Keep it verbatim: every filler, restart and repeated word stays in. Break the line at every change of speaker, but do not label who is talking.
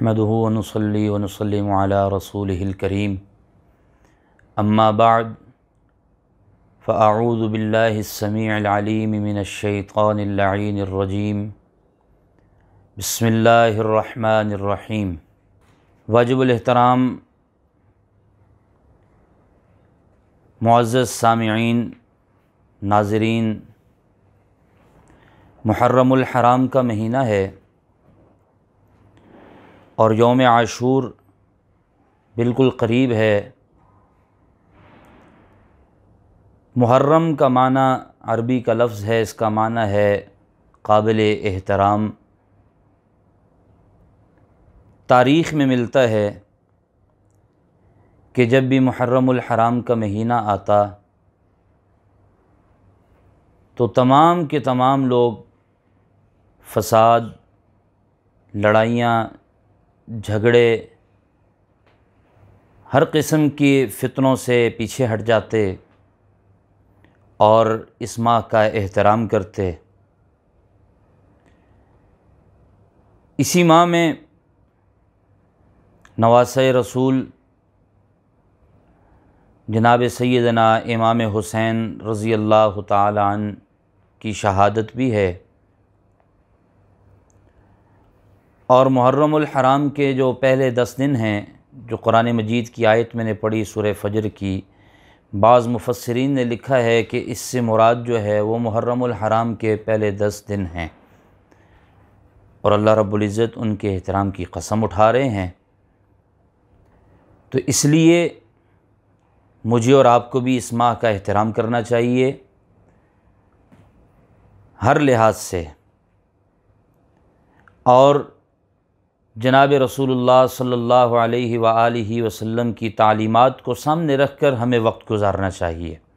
نحمده ونصلي ونسلم على رسوله الكريم اما بعد فاعوذ بالله السميع العليم من الشيطان اللعين الرجيم بسم اللہ الرحمن الرحیم۔ واجب الاحترام معزز سامعین، ناظرین، محرم الحرام کا مہینہ ہے اور یوم عاشور بالکل قریب ہے۔ محرم کا معنی عربی کا لفظ ہے، اس کا معنی ہے قابل احترام۔ تاریخ میں ملتا ہے کہ جب بھی محرم الحرام کا مہینہ آتا تو تمام کے تمام لوگ فساد، لڑائیاں، جھگڑے، ہر قسم کی فتنوں سے پیچھے ہٹ جاتے اور اس ماہ کا احترام کرتے۔ اسی ماہ میں نواسۂ رسول جناب سیدنا امام حسین رضی اللہ تعالی عنہ کی شہادت بھی ہے، اور محرم الحرام کے جو پہلے دس دن ہیں جو قرآن مجید کی آیت میں نے پڑھی سورہ فجر کی، بعض مفسرین نے لکھا ہے کہ اس سے مراد جو ہے وہ محرم الحرام کے پہلے دس دن ہیں، اور اللہ رب العزت ان کے احترام کی قسم اٹھا رہے ہیں۔ تو اس لیے مجھے اور آپ کو بھی اس ماہ کا احترام کرنا چاہیے ہر لحاظ سے، اور جناب رسول اللہ صلی اللہ علیہ وآلہ وسلم کی تعلیمات کو سامنے رکھ کر ہمیں وقت گزارنا چاہیے۔